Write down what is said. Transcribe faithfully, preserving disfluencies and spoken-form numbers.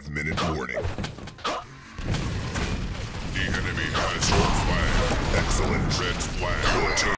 minute warning. The enemy has your flag. Excellent. Red flag. Your team